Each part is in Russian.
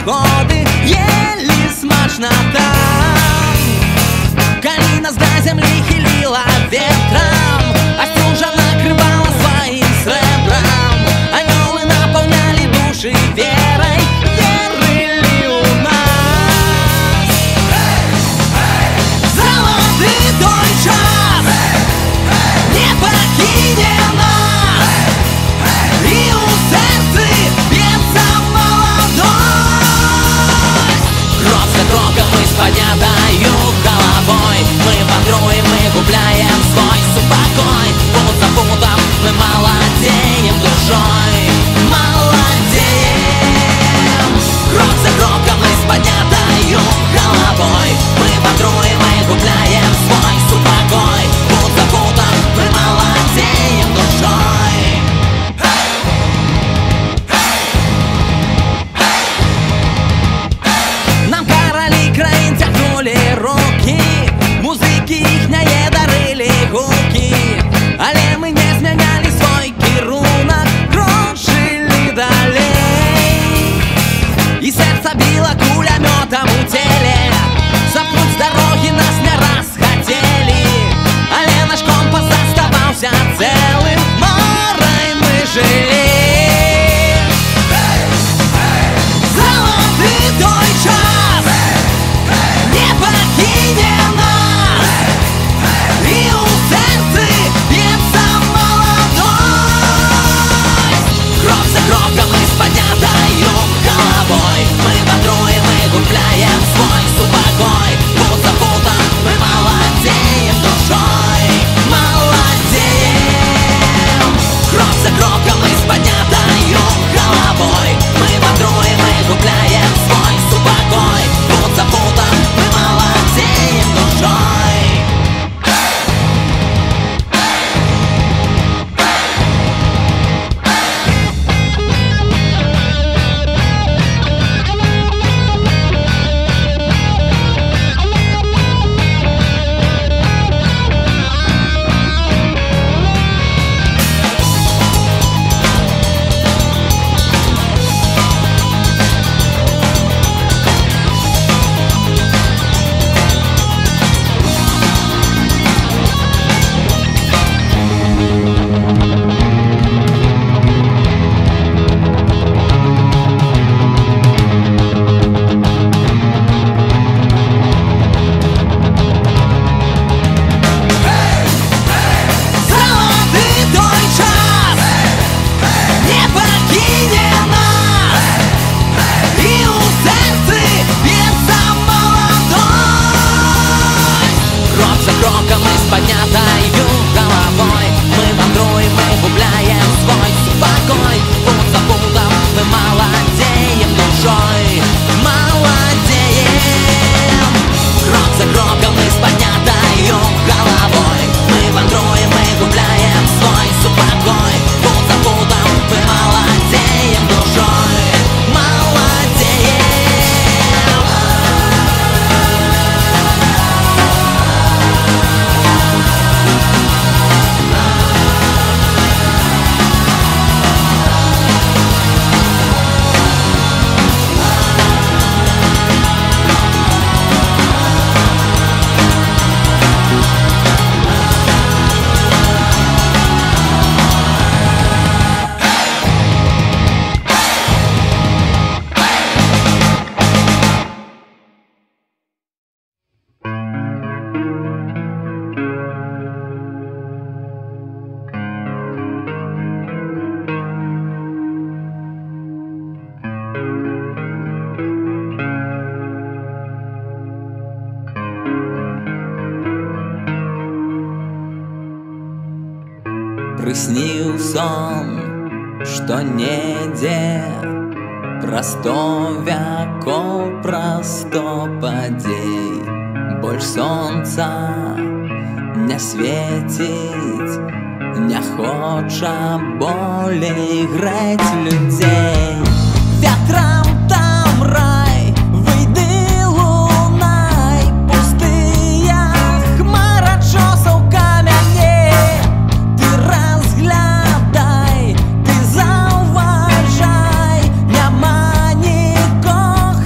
годы ели смачно там. Калина с до земли хилила ветром, а стужа накрывала своим сребром. Анёлы наполняли души верой, верили у нас. Золотый той час не покинет нас, и у сердца бьется молодость. Крок за кроком мы с поднятою головой, мы вандруем, мы губляем свой супокой. Путь за путом мы молодеем душой, молодеем. Крок за кроком мы с поднятою головой, мы вандруем, мы губляем свой супокой. Путь за путом мы молодеем душой. Нам короли краин тягнули руки, музыки их не дарили гуки, але мы не змяняли свой кірунок, кружили далей. И сердце било кулеметом у теле, запнуть с дороги нас не раз хотели, але наш компас оставался целым, морой мы жили. Золотый той час не покинет нас, и у сердца бьется молодость. Крок за кроком мы с поднятою головой, мы вандруем, мы губляем свой супокой. Путь за путом мы молодеем душой, молодеем. Крок за кроком мы с поднятою головой, мы вандруем, мы губляем свой супокой. Путь за путом мы молодеем душой. Приснил сон, что неде простовяко простопадей, больш сонца не світить, не хоча болей греть людей. Вятрам там рай, вийди лунай, пустыя хмарочосаў камяне. Ты разглядай, ты заўважай, няма нікога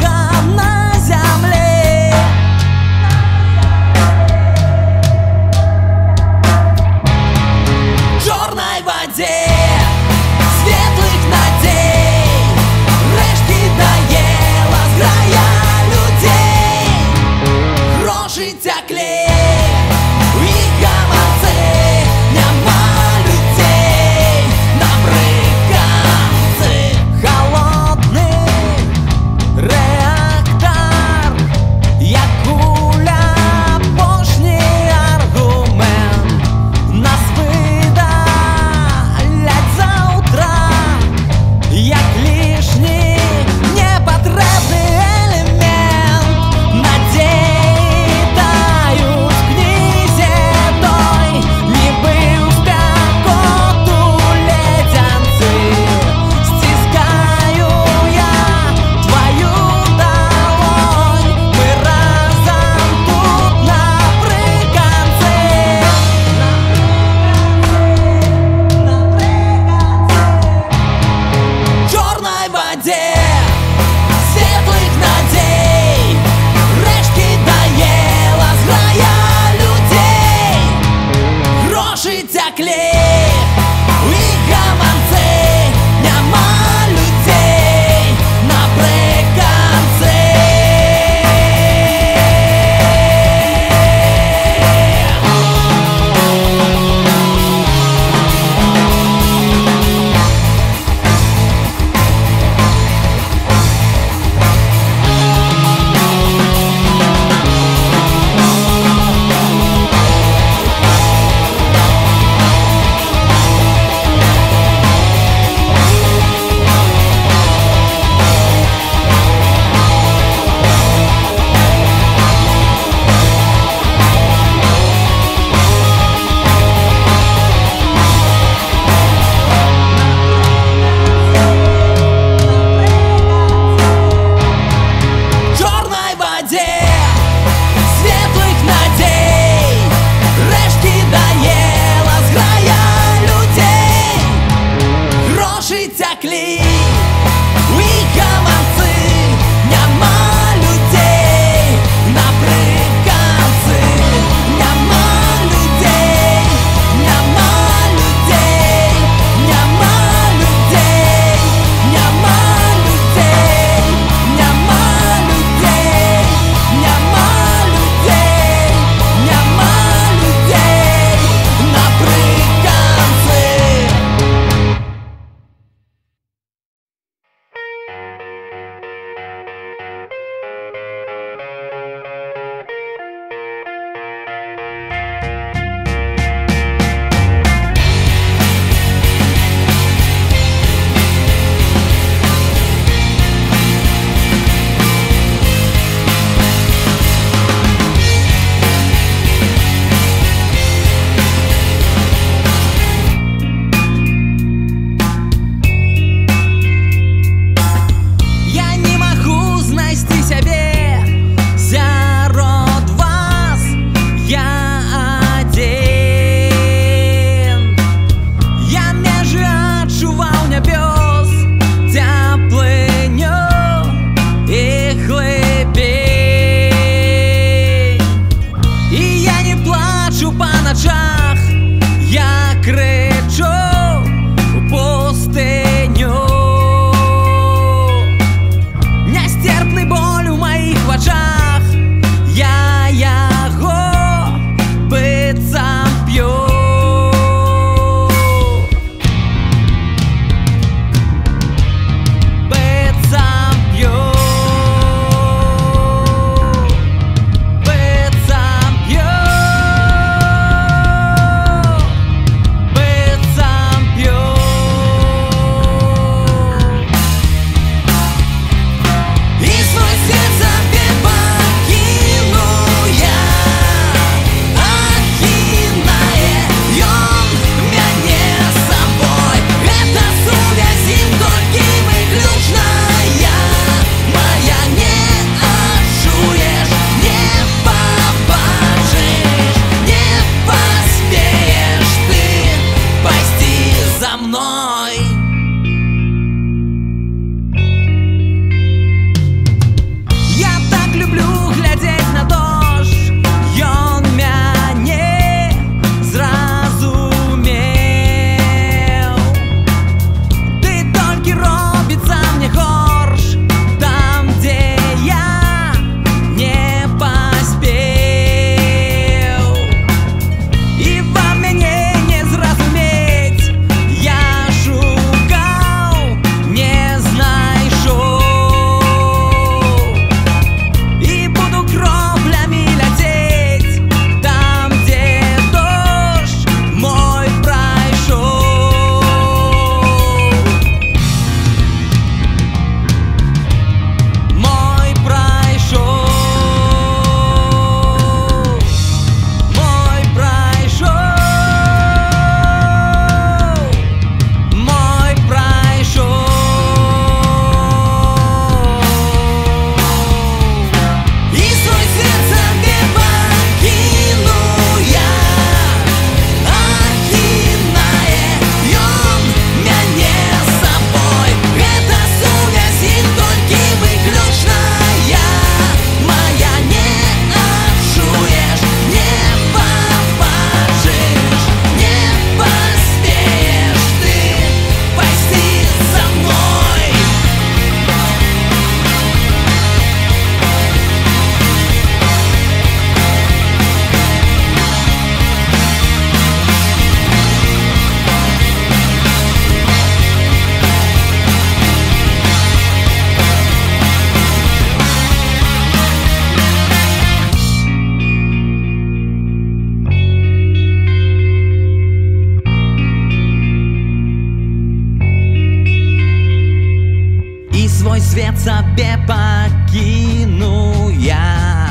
свет себе покину я,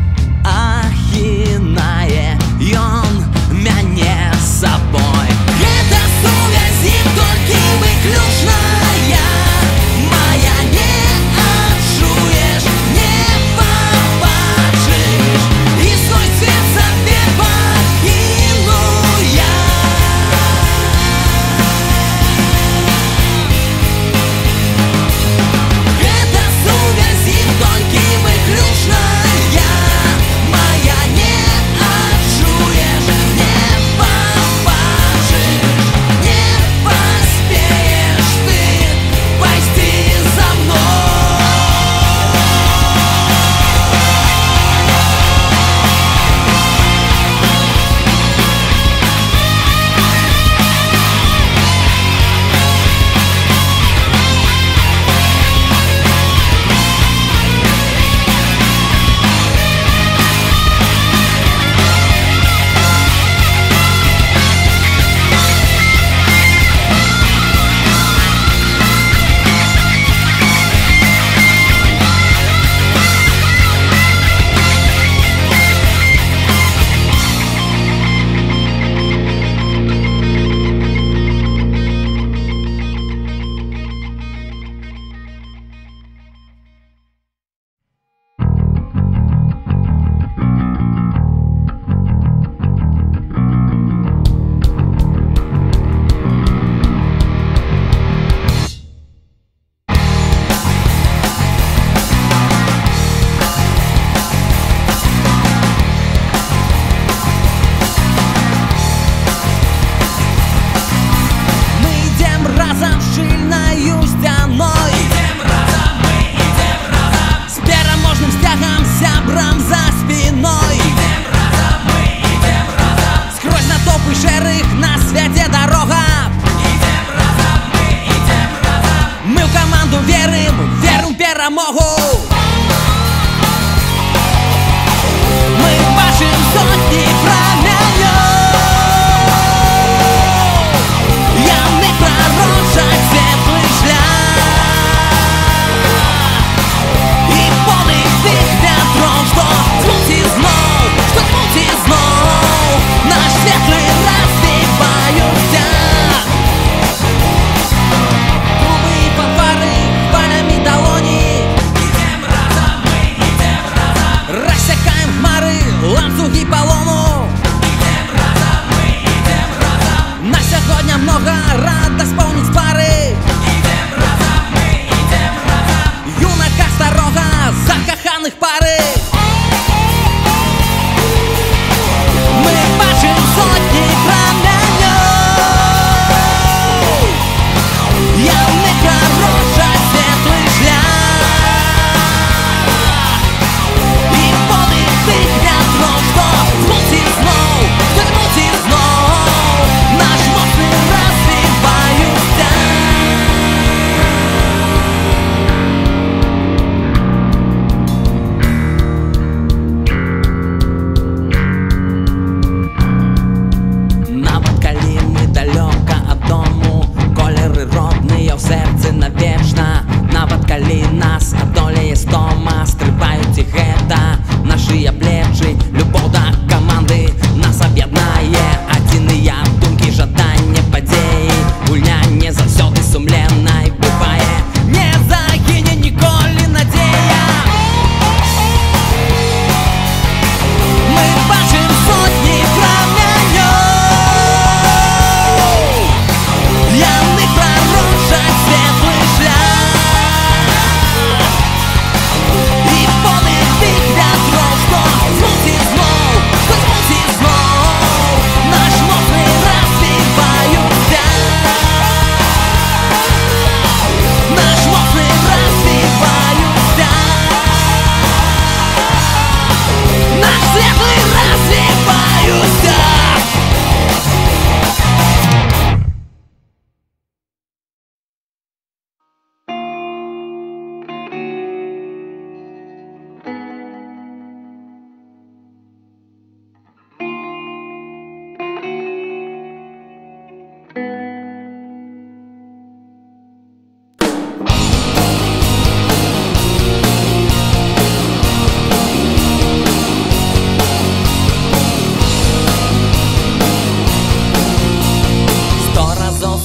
ахінає ён мяне сабой. Гэта сувязь ім толькі выключная, моя не адчуеш, не пабачыш, і свой свет сабе пакіну я. Гэта сувязь ім толькі выключная, моя не адчуеш, не пабачыш, не паспееш ты пайсці за мной. Наш моцны развіваючся.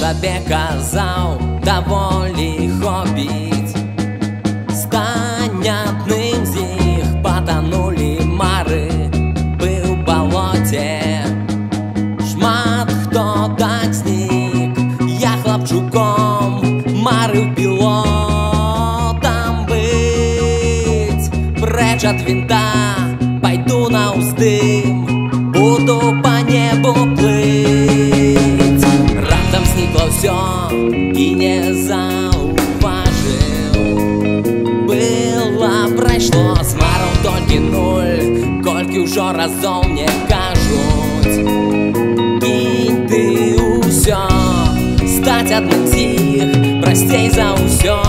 sobie kazał доволі хобіть. Стань одним з них, потонули мари, был в болоте. Шмат хто так зник, я хлопчуком марив пілотом быть. Прочь от винта, пойду на уздым, буду по небу плыть. Раптом сникло все и не зауважил. Было пройшло с маром тільки нуль, кольки уже разом мне кажуть. Кинь ты усё, стать одним з них, простей за усё,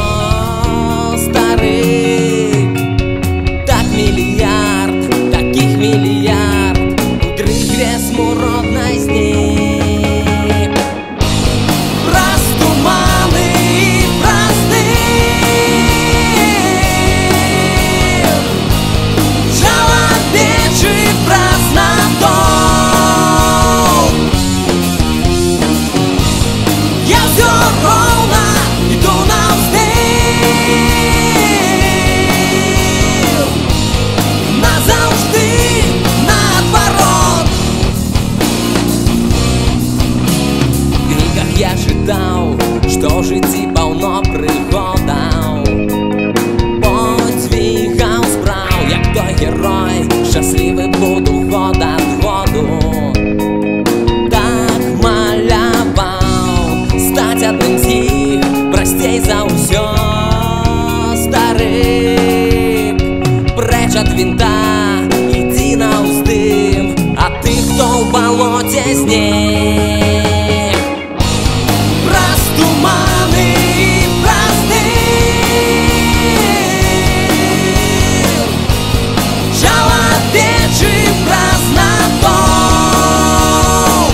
старик. Так миллиард, таких миллиард, утрых вес муродной з них. Я читав, що в житті повно пригодав, подвигав справ, як той герой, щасливий буду год от году. Так малявав, стать одним з них, простей за усё, старик. Прочь от винта, иди на уздым, а ты кто в болоте з ней? Туманы простых, человечий праздноту.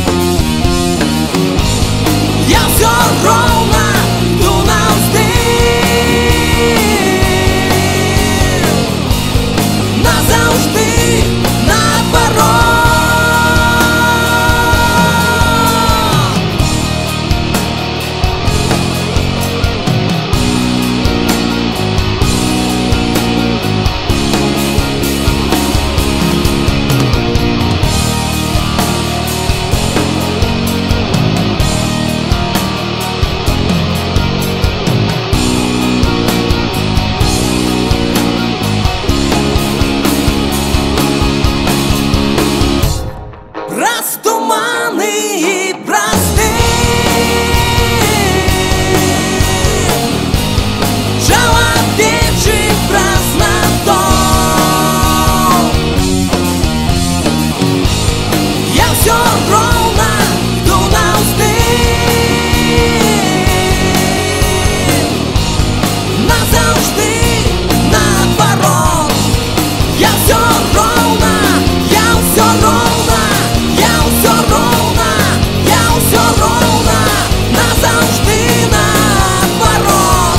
Я все ровно иду на уздым, назавжди наоборот. Раз туманы и простых, человечий праздноту. Я все ровно иду на уздым, назавжди наоборот. Я все ровно, я все ровно, я все ровно, я все ровно, назавжди наоборот.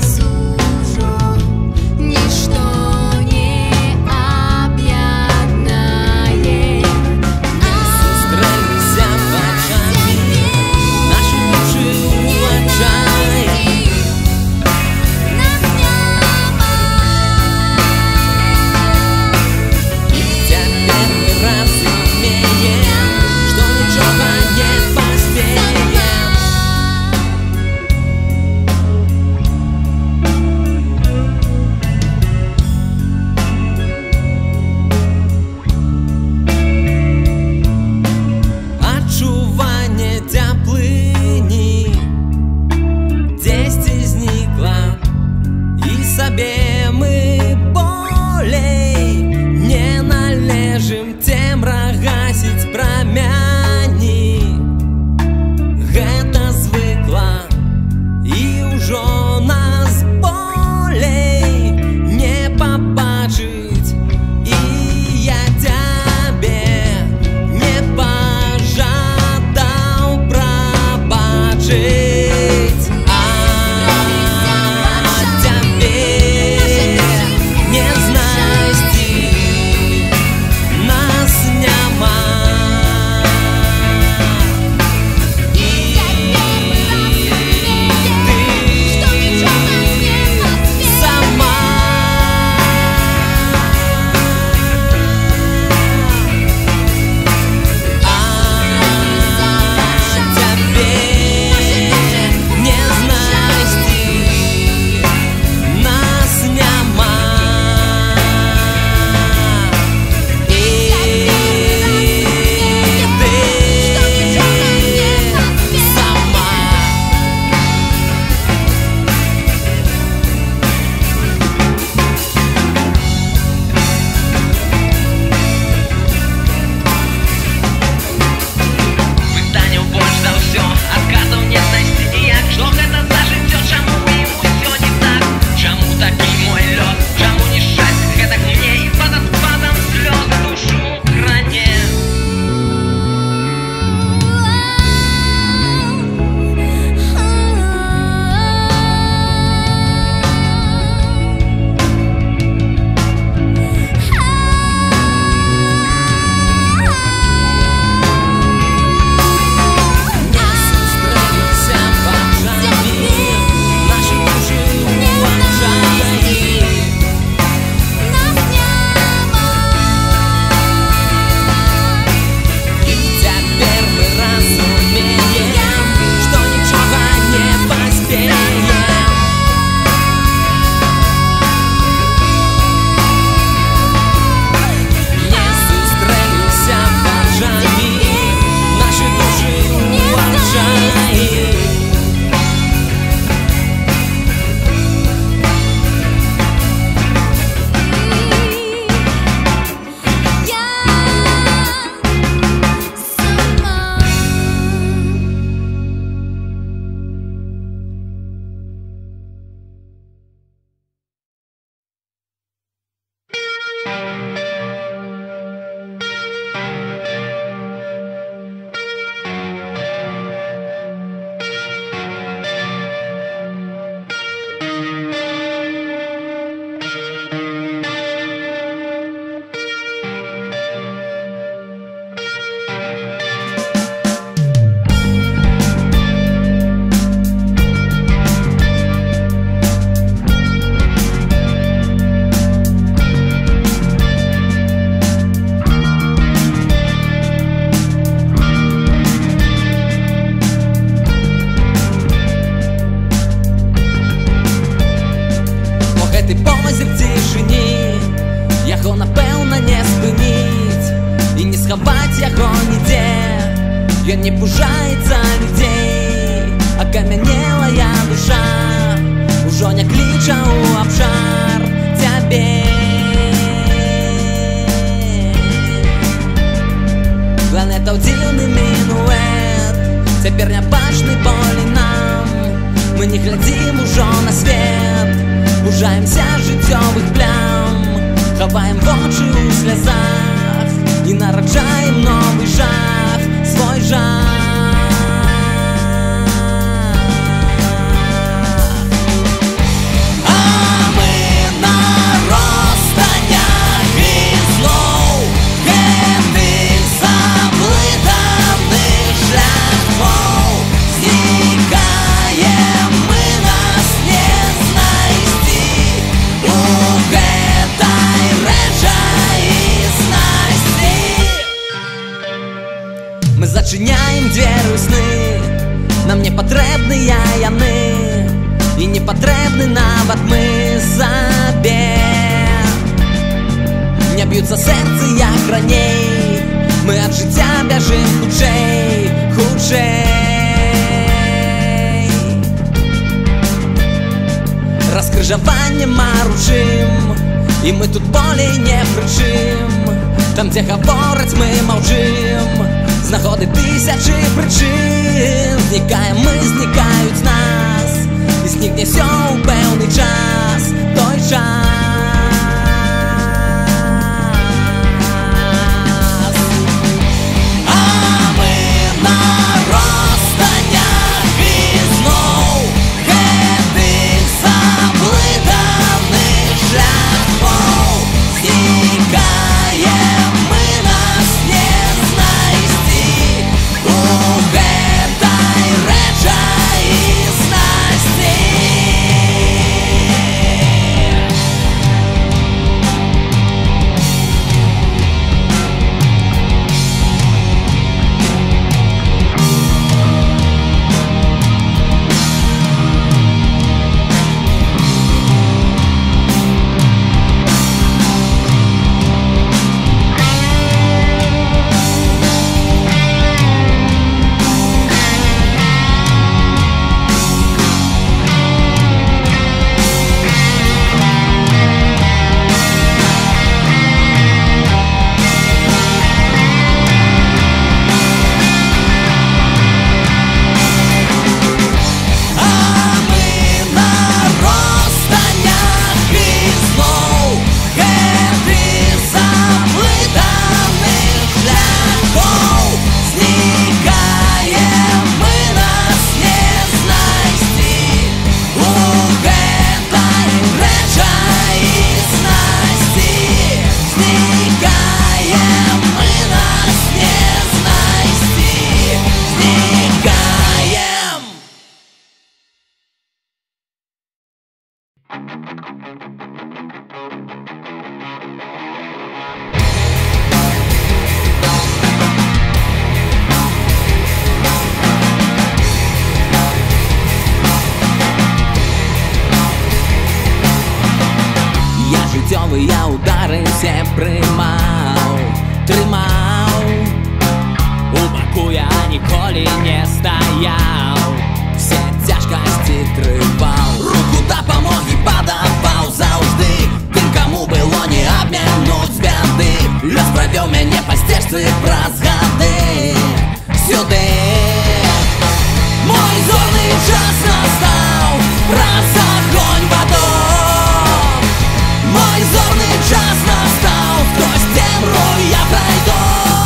Ніщо не об'єднає. Ён не пужаецца людзей, акамянелая душа ужо не кліча ў абшар цябе. Планета ў дзіўны мінуэт, цяпер не бачны болей нам. Мы не глядзім ужо на свет, пужаемся жыццёвых плям, хаваем вочы ў слязах і нараджаем новы жах, свой жах. Зачыняем дзверы ў сны, нам не патрэбныя яны, і не патрэбны нават мы сабе. Не б'юцца сэрцы як раней, мы ад жыцця бяжым хутчэй, хутчэй. Раскрыжаванне марушым, і мы тут болей не пры чым. Там, дзе гавораць, мы маўчым, знаходы тысячы прычын. Знікаем мы, знікаюць з нас, і знікне ўсё ў пэўны час, той час. А мы на розстанях ізноў гэтых заблытаных шляхоў. Знікаем мы, нас не знайсці у гэтай рэчаіснасці. Жыццёвыя ўдары ўсе прымаў, трымаў, у баку я ніколі не стаяў, все цяжкасці трываў, руку дапамогі падаваў заўжды тым, каму было не абмінуць бяды. Лёс правёў мяне па сцежцы праз гады сюды. Мой зорны час настаў, праз агонь вадом. Мой зорны час настаў, скрозь цемру я прайду.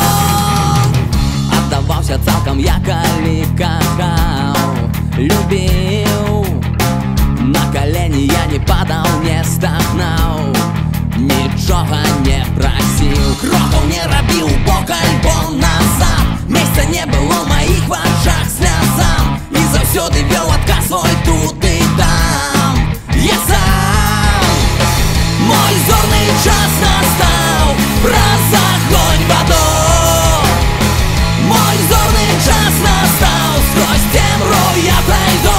Аддаваўся цалкам я, калі кахаў, любіў. На калені я не падаў, не стагнаў, нічога не прасіў, крокаў не рабіў бок альбо назад. Месца не было ў маіх вачах слязам, і заўсёды вёў адказ свой тут і там. Я сам. Мой зорны час настаў, праз агонь вадом. Мой зорны час настаў, скрозь цемру я прайду.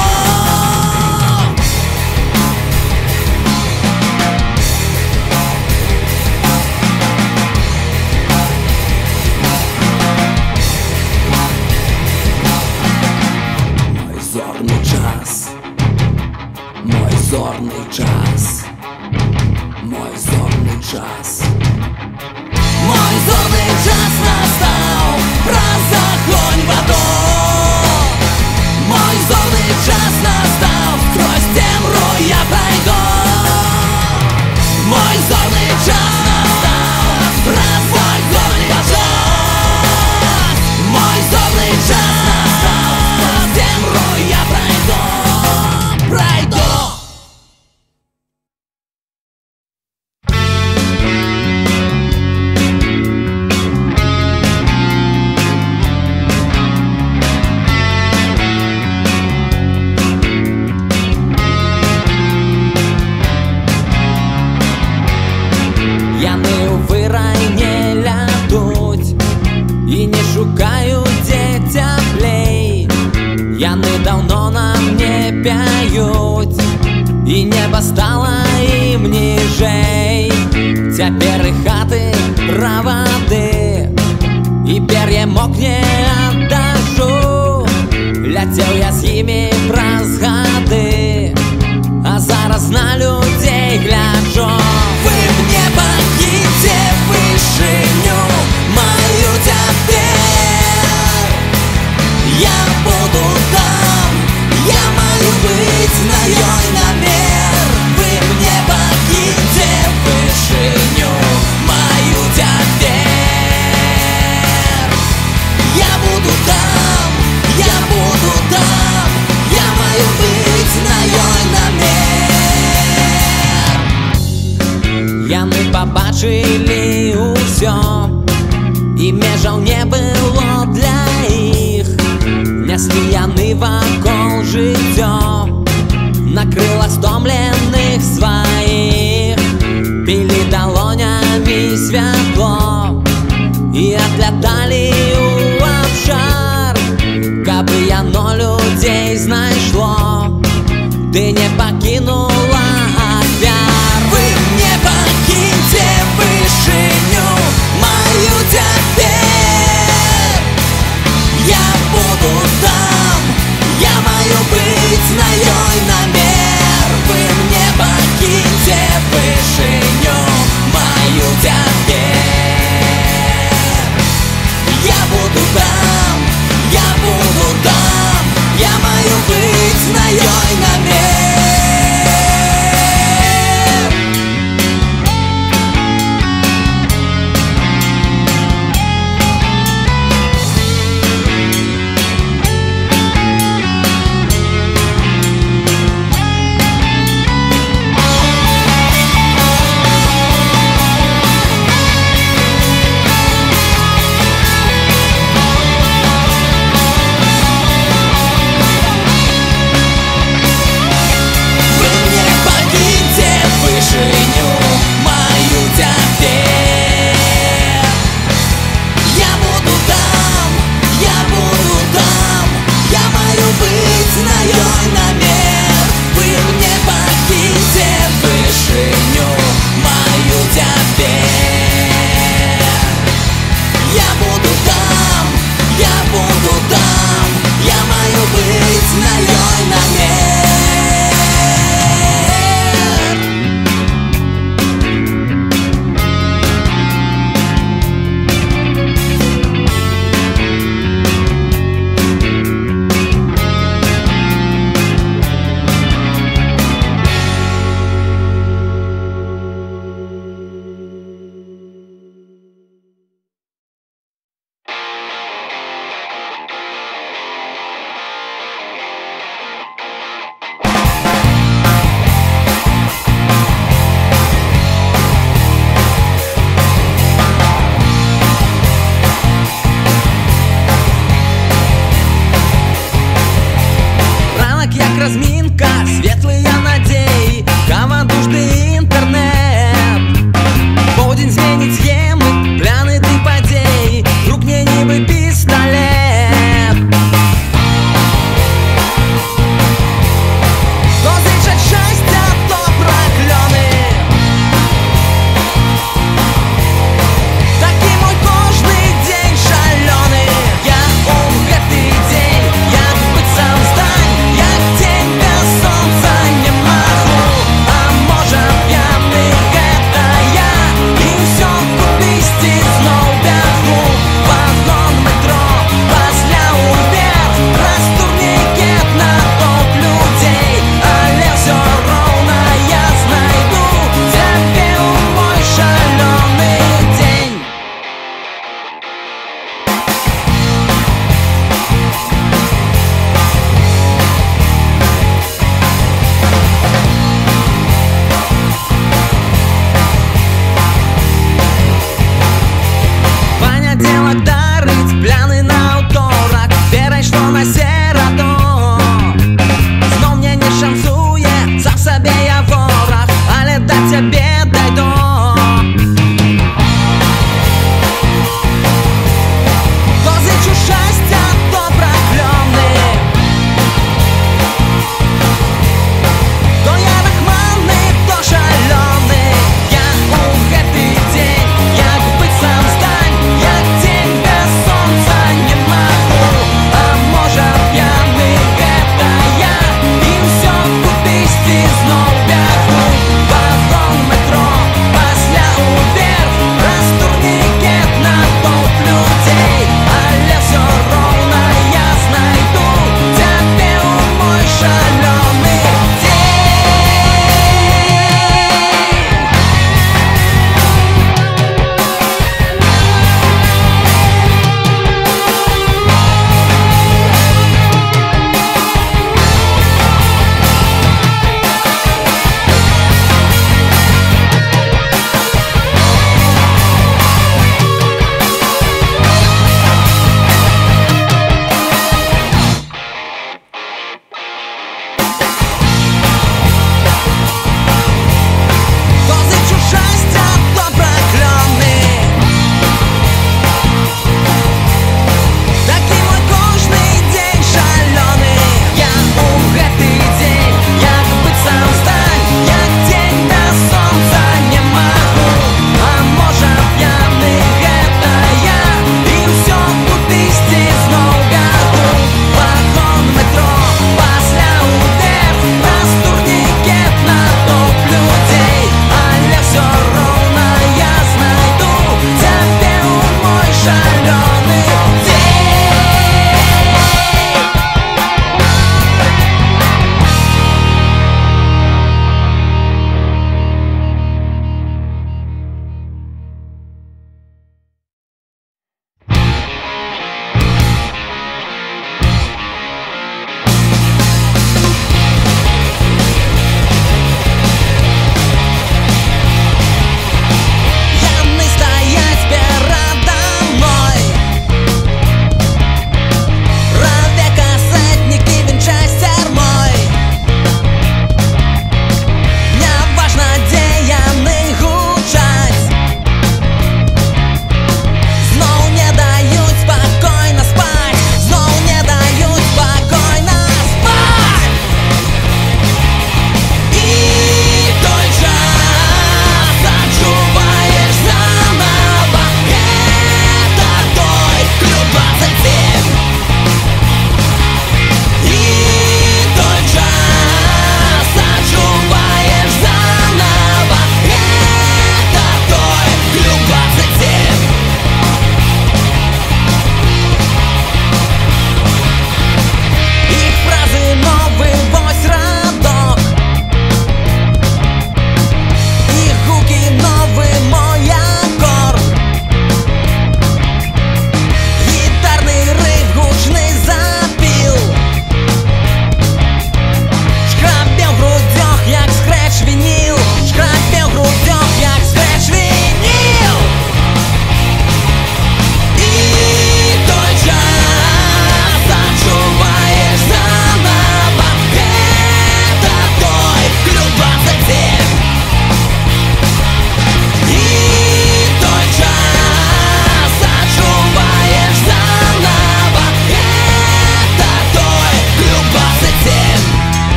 бачили усё, і межаў не было для іх. Неслі яны вакол жыццё, накрыла стомленых сваіх, пілі далонямі святло і адляталі ў абшар, каб яно людзей знайшло, ды не пакінула ахвяр. Вы мне пакіньце вышыню маю цяпер, я буду там, я маю быць на ёй намер. Вы мне пакіньце вышыню маю цяпер, я буду там, я буду там, я маю быць на ёй намер.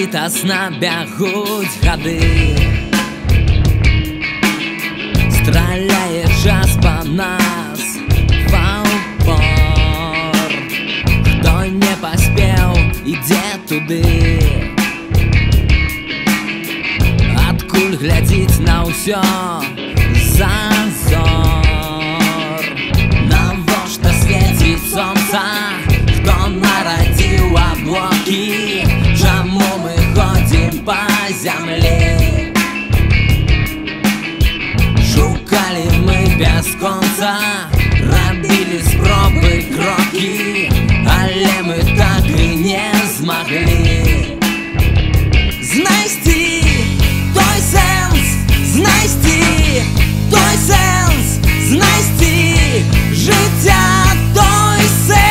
Літасна бягуць гады, страляе час па нас ва ўпор. Хто не паспеў, ідзе туды, адкуль глядзіць на ўсё за зор. Навошта свеціць сонца, хто нарадзіў аблокі, чаму мы ходзім па зямлі? Шукалі мы бясконца, рабілі спробы крокі, але мы так і не змаглі знайсці той сэнс, знайсці той сэнс, знайсці жыцця той сэнс.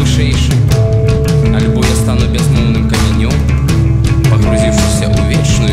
Альбо я стану безмовным каменем, погрузившийся у вечную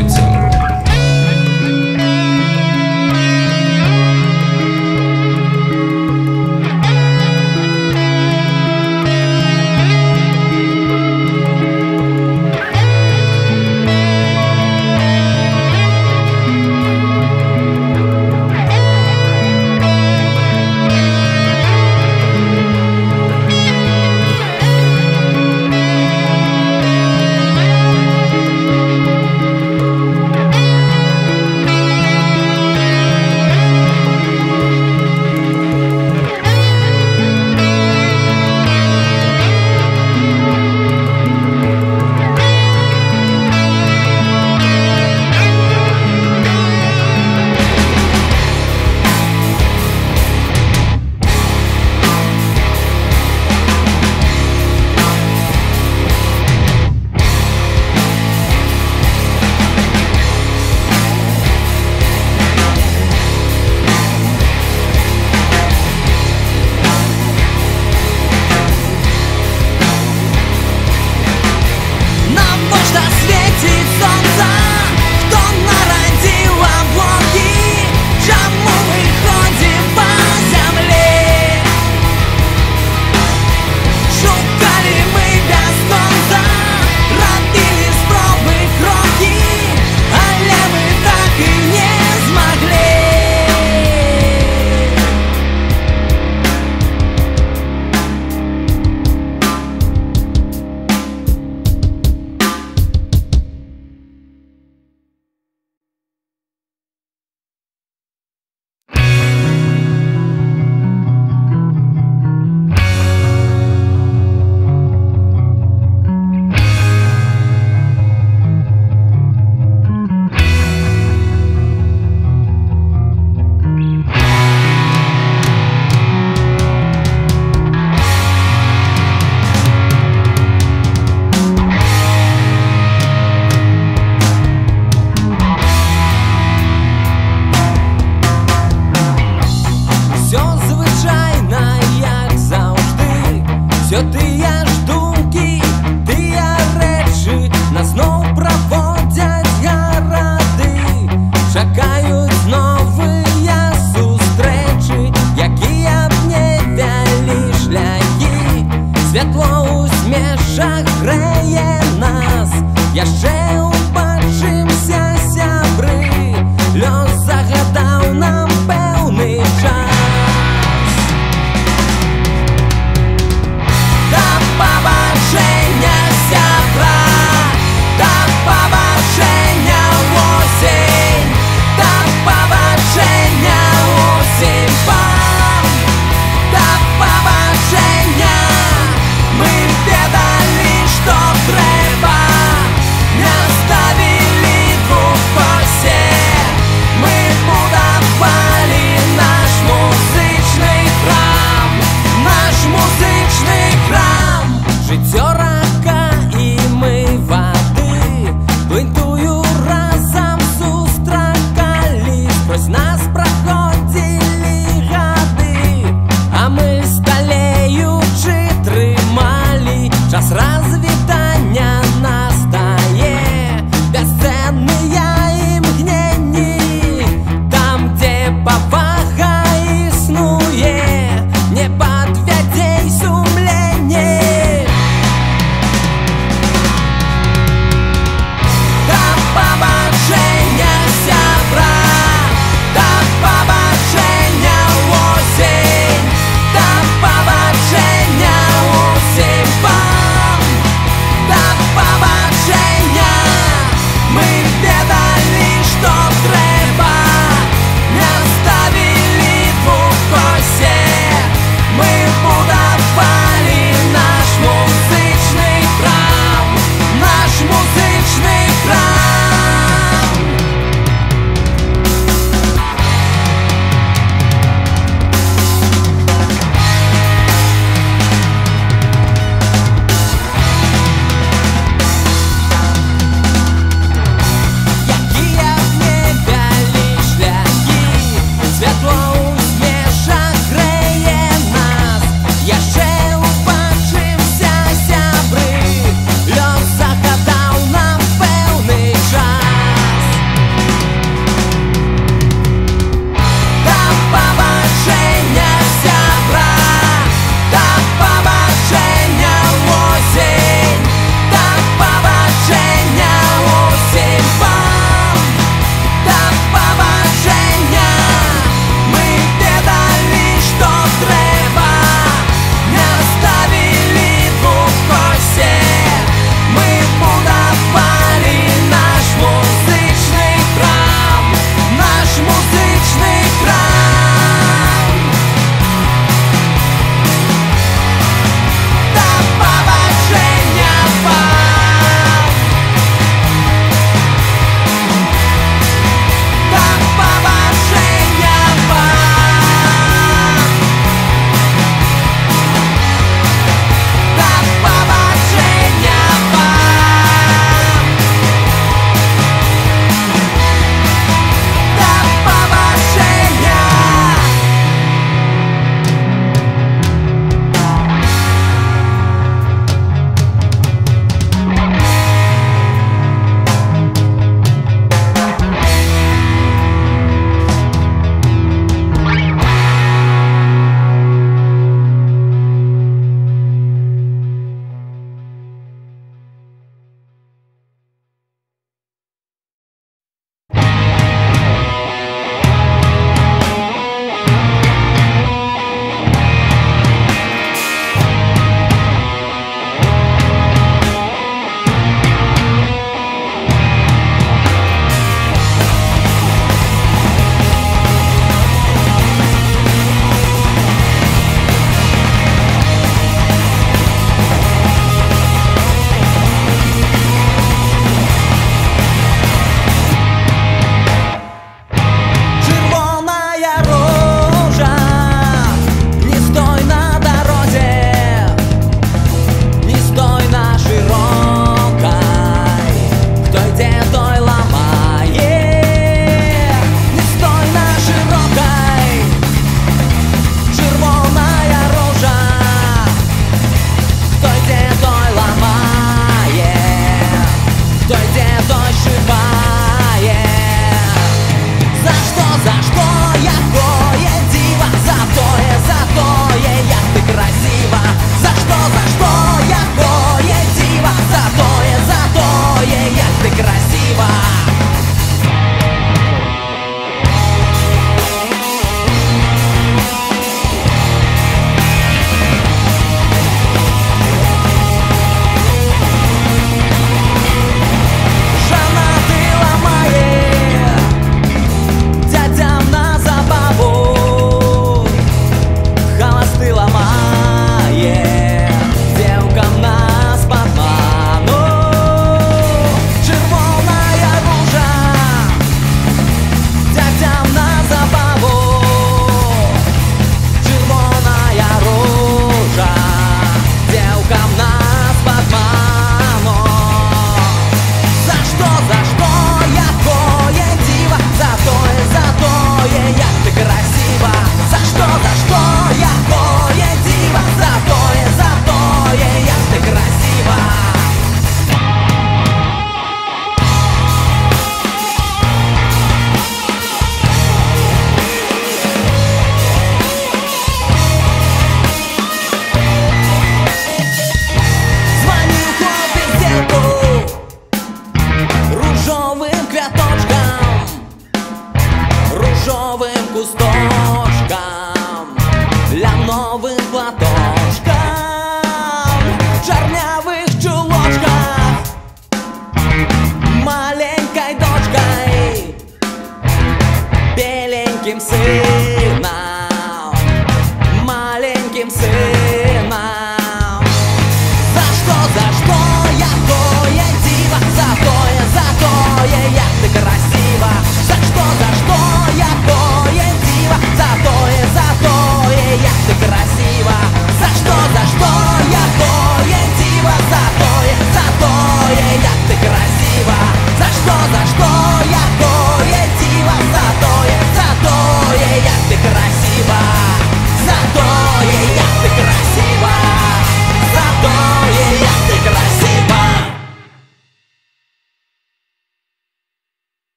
солодким сыр.